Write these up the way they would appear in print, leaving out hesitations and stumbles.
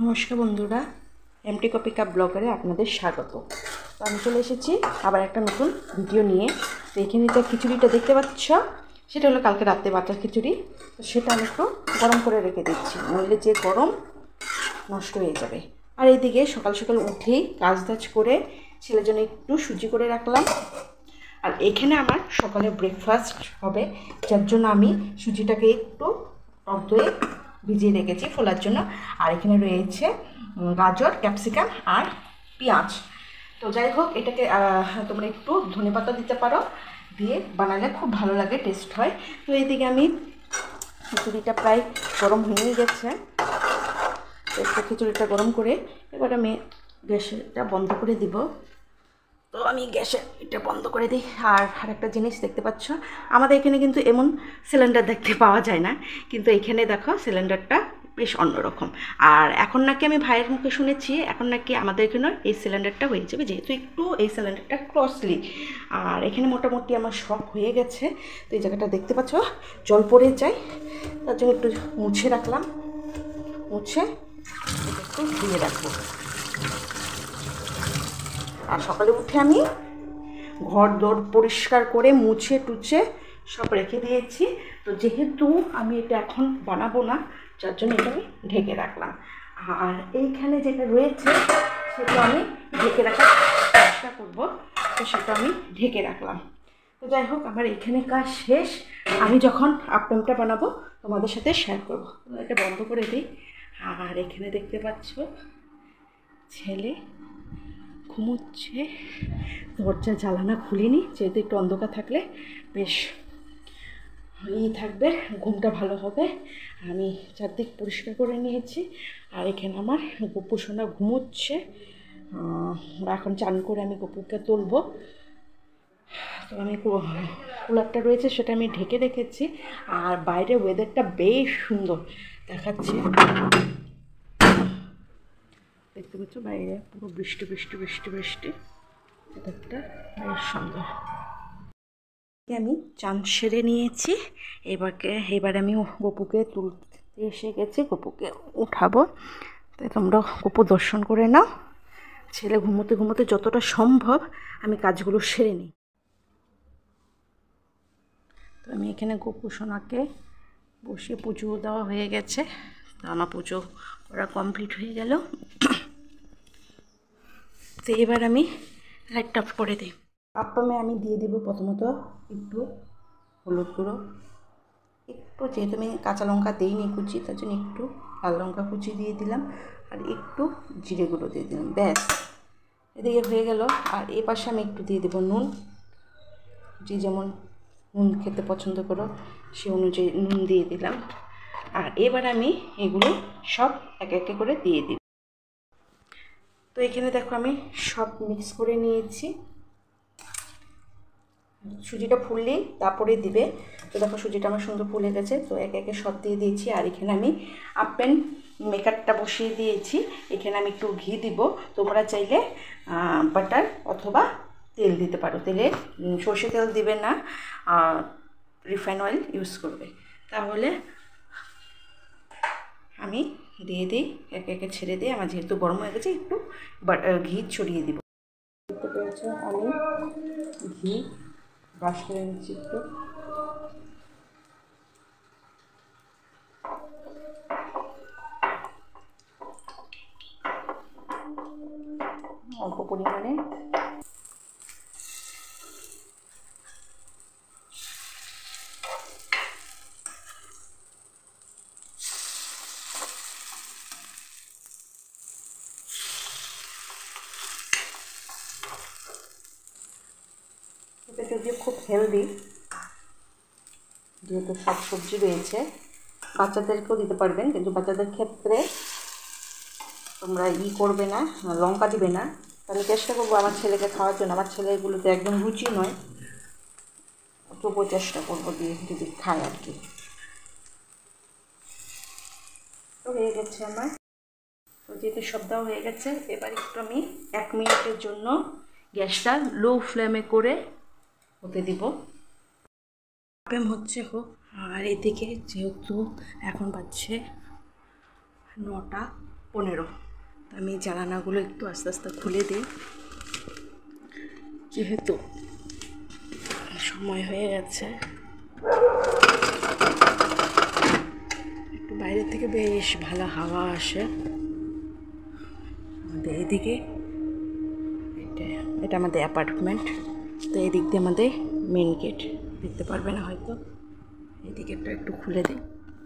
নমস্কার বন্ধুরা, MT copy cup ব্লগারে আপনাদের স্বাগত। তো আমি চলে এসেছি আবার একটা নতুন ভিডিও নিয়ে। তো এখানে যে খিচুড়িটা দেখতে পাচ্ছ, সেটা হলো কালকে রাতে বাটার খিচুড়ি। তো সেটা আমি একটু গরম করে রেখে দিচ্ছি, নইলে যে গরম নষ্ট হয়ে যাবে। আর এইদিকে সকাল সকাল উঠেই কাজ টাজ করে ছেলের জন্য একটু সুজি করে রাখলাম। আর এখানে আমার সকালে ব্রেকফাস্ট হবে, যার জন্য আমি সুজিটাকে একটু টক দইয়ে ভিজিয়ে রেখেছি ফোলার জন্য। আর এখানে রয়েছে গাজর, ক্যাপসিকাম আর পেঁয়াজ। তো যাই হোক, এটাকে তোমরা একটু ধনেপাতা দিতে পারো, দিয়ে বানালে খুব ভালো লাগে, টেস্ট হয়। তো এইদিকে আমি খিচুড়িটা প্রায় গরম হয়ে গেছে। তো একটু খিচুড়িটা গরম করে এবার আমি গ্যাসটা বন্ধ করে দিব। তো আমি গ্যাসের এটা বন্ধ করে দিই। আর আরেকটা জিনিস দেখতে পাচ্ছ, আমাদের এখানে কিন্তু এমন সিলিন্ডার দেখতে পাওয়া যায় না, কিন্তু এখানে দেখো সিলিন্ডারটা বেশ অন্যরকম। আর এখন নাকি আমি ভাইয়ের মুখে শুনেছি, এখন নাকি আমাদের এখানে এই সিলিন্ডারটা হয়ে যাবে, যেহেতু একটু এই সিলিন্ডারটা কস্টলি। আর এখানে মোটামুটি আমার শখ হয়ে গেছে। তো এই জায়গাটা দেখতে পাচ্ছ জল পড়ে যায়, তার জন্য একটু মুছে রাখলাম, মুছে একটু ধুয়ে রাখবো। আর সকালে উঠে আমি ঘর দর পরিষ্কার করে মুছে টুছে সব রেখে দিয়েছি। তো যেহেতু আমি এটা এখন বানাবো না, যার জন্য এটা আমি ঢেকে রাখলাম। আর এইখানে যেটা রয়েছে সেটা আমি ঢেকে রাখার চেষ্টা করবো, তো সেটা আমি ঢেকে রাখলাম। তো যাই হোক, আমার এখানে কাজ শেষ। আমি যখন আপ্যামটা বানাবো তোমাদের সাথে শেয়ার করবো। এটা বন্ধ করে দিই। আর এখানে দেখতে পাচ্ছ ছেলে ঘুমোচ্ছে, দরজা জ্বালানা খুলিনি, যেহেতু একটু অন্ধকার থাকলে বেশ থাকবে, ঘুমটা ভালো হবে। আমি চারদিক পরিষ্কার করে নিয়েছি। আর এখানে আমার গপু সোনা ঘুমোচ্ছে। এখন চান করে আমি গপুকে তুলবো। তো আমি কুলারটা রয়েছে সেটা আমি ঢেকে রেখেছি। আর বাইরে ওয়েদারটা বেশ সুন্দর দেখাচ্ছে, দেখতে পাচ্ছ বাইরে পুরো বৃষ্টি বৃষ্টি বৃষ্টি বৃষ্টি, ওয়েদারটা বেশ সুন্দর। আমি চান সেরে নিয়েছি। এবার আমি গপুকে তুলতে এসে গেছি, গপুকে উঠাবো। তাই তোমরা গপু দর্শন করে নাও। ছেলে ঘুমোতে ঘুমোতে যতটা সম্ভব আমি কাজগুলো সেরে নিই। তো আমি এখানে গপু সোনাকে বসে পুজো দেওয়া হয়ে গেছে। তো আমার পুজো করা কমপ্লিট হয়ে গেল। তো এবার আমি লাইটটা অফ করে দিই। আপ্পামে আমি দিয়ে দেবো প্রথমত একটু হলুদ গুঁড়ো, একটু, যেহেতু আমি কাঁচা লঙ্কা দিইনি কুচি, তার জন্য একটু লাল লঙ্কা কুচি দিয়ে দিলাম, আর একটু জিরে গুঁড়ো দিয়ে দিলাম, ব্যাস এদিকে হয়ে গেল। আর এ পাশে আমি একটু দিয়ে দেবো নুন, যে যেমন নুন খেতে পছন্দ করো সে অনুযায়ী নুন দিয়ে দিলাম। আর এবার আমি এগুলো সব একে একে করে দিয়ে দিই। তো এখানে দেখো আমি সব মিক্স করে নিয়েছি। সুজিটা ফুললেই তারপরে দিবে। তো দেখো সুজিটা আমার সুন্দর ফুলে গেছে। তো একে একে সব দিয়ে দিয়েছি। আর এখানে আমি আপ্যাম মেকারটা বসিয়ে দিয়েছি। এখানে আমি একটু ঘি দিব, তোমরা চাইলে বাটার অথবা তেল দিতে পারো। তেলে সর্ষে তেল দিবে না, রিফাইন অয়েল ইউজ করবে। তাহলে আমি দিয়ে দিই, একে একে ছেড়ে দিয়ে, আমার যেহেতু গরম হয়ে গেছে একটু ঘি ছড়িয়ে দিব। দেখতে পেয়েছ আমি ঘি ব্রাশ করে নিচ্ছি একটু। অল্প পরিমাণে এটা যদিও খুব হেলদি, যেহেতু সব সবজি রয়েছে, বাচ্চাদেরকেও দিতে পারবেন, কিন্তু বাচ্চাদের ক্ষেত্রে তোমরা করবে না, লঙ্কা দিবে না। আমি চেষ্টা করবো আমার ছেলেকে খাওয়ার জন্য। আমার ছেলে এগুলোতে একদম রুচি নয়, তবুও চেষ্টা করবো দিয়ে যদি খায় আর কি। তো হয়ে গেছে আমার, তো যেহেতু সব দেওয়া হয়ে গেছে, এবার একটু আমি 1 মিনিটের জন্য গ্যাসটা লো ফ্লেমে করে হতে দিব। আপ্যাম হচ্ছে হোক। আর এদিকে যেহেতু এখন বাজছে 9টা, 15। আমি জানালাগুলো একটু আস্তে আস্তে খুলে দিই, যেহেতু সময় হয়ে গেছে। একটু বাইরে থেকে বেশ ভালো হাওয়া আসে আমাদের এদিকে। এটা আমাদের অ্যাপার্টমেন্ট, তো এই দিক দিয়ে আমাদের মেন গেট, দেখতে পারবে না হয়তো। এই দিকেরটা একটু খুলে দিই।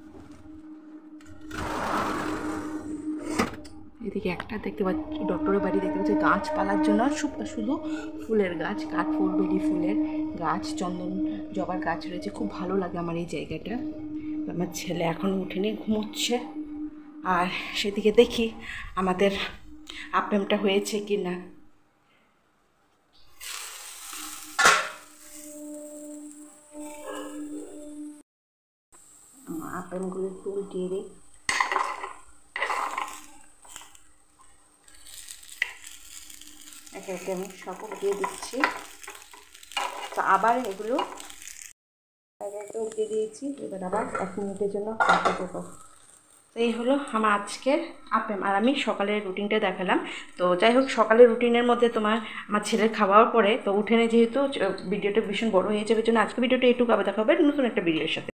এদিকে একটা দেখতে পাচ্ছি ডক্টরের বাড়ি, দেখতে পাচ্ছি গাছপালার জন্য শুধু ফুলের গাছ, কাঠফুল, বেলি ফুলের গাছ, চন্দন জবার গাছ রয়েছে। খুব ভালো লাগে আমার এই জায়গাটা। আমার ছেলে এখন উঠেনি, ঘুমোচ্ছে। আর সেদিকে দেখি আমাদের আপেমটা হয়েছে কি না। আপেলগুলো একটু উল্টিয়ে দিই। একে একে আমি সব উল্টিয়ে দিচ্ছি। তো আবার এগুলো একে একে উল্টিয়ে দিয়েছি। এবার আবার 1 মিনিটের জন্য রাখতে দেবো। তো এই হলো আমার আজকের আপেম। আর আমি সকালের রুটিনটা দেখালাম। তো যাই হোক, সকালের রুটিনের মধ্যে আমার ছেলের খাওয়ার পরে তো উঠেনে, যেহেতু ভিডিওটা ভীষণ বড় হয়ে যাবে, জন্য আজকে ভিডিওটা এইটুকু। আবার দেখা হবে নতুন একটা ভিডিওর সাথে।